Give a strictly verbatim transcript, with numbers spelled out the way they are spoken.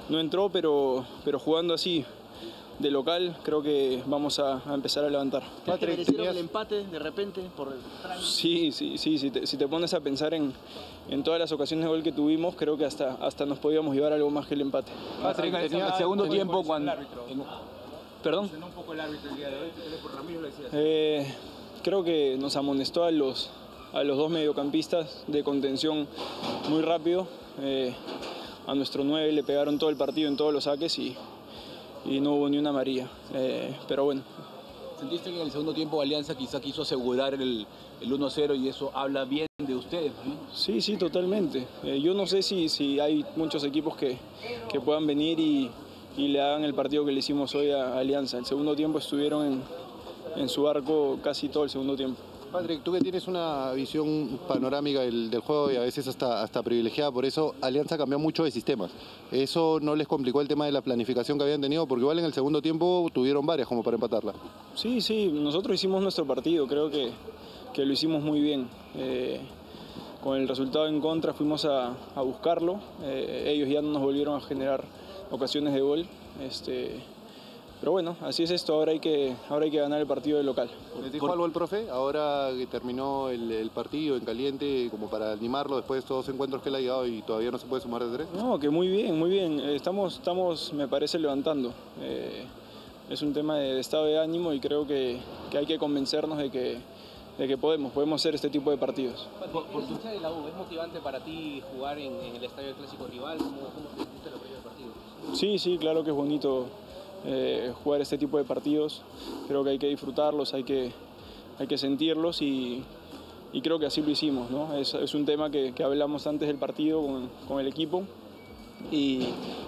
no entró, pero, pero jugando así de local creo que vamos a, a empezar a levantar. ¿Crees que merecieron el empate de repente por el trámite? Sí, sí, sí, si te, si te pones a pensar en, en todas las ocasiones de gol que tuvimos, creo que hasta, hasta nos podíamos llevar algo más que el empate. Patrick, en el segundo tiempo cuando... ¿Perdón? un poco el árbitro el día de hoy, por Ramiro lo decías. Eh, creo que nos amonestó a los, a los dos mediocampistas de contención muy rápido. Eh, a nuestro nueve le pegaron todo el partido en todos los saques y, y no hubo ni una amarilla. Eh, pero bueno. ¿Sentiste que en el segundo tiempo Alianza quizá quiso asegurar el, el uno cero y eso habla bien de ustedes, ¿no? Sí, sí, totalmente. Eh, yo no sé si, si hay muchos equipos que, que puedan venir y, y le hagan el partido que le hicimos hoy a Alianza. El segundo tiempo estuvieron en, en su arco casi todo el segundo tiempo. Patrick, tú que tienes una visión panorámica del, del juego y a veces hasta, hasta privilegiada, por eso Alianza cambió mucho de sistemas. ¿Eso no les complicó el tema de la planificación que habían tenido? Porque igual en el segundo tiempo tuvieron varias como para empatarla. Sí, sí, nosotros hicimos nuestro partido, creo que, que lo hicimos muy bien. Eh, con el resultado en contra fuimos a, a buscarlo, eh, ellos ya no nos volvieron a generar ocasiones de gol. Este, Pero bueno, así es esto, ahora hay que, ahora hay que ganar el partido de local. ¿Les dijo algo el profe ahora que terminó el, el partido en caliente como para animarlo después de estos dos encuentros que él ha llegado y todavía no se puede sumar de tres? No, que muy bien, muy bien. Estamos, estamos me parece, levantando. Eh, es un tema de, de estado de ánimo y creo que, que hay que convencernos de que, de que podemos, podemos hacer este tipo de partidos. Por, por tu de la U, ¿es motivante para ti jugar en, en el estadio del clásico rival? ¿Cómo, cómo te sentiste en la previa del partido? Sí, sí, claro que es bonito. Eh, jugar este tipo de partidos, creo que hay que disfrutarlos, hay que, hay que sentirlos y, y creo que así lo hicimos, ¿no? Es, es un tema que, que hablamos antes del partido con, con el equipo y,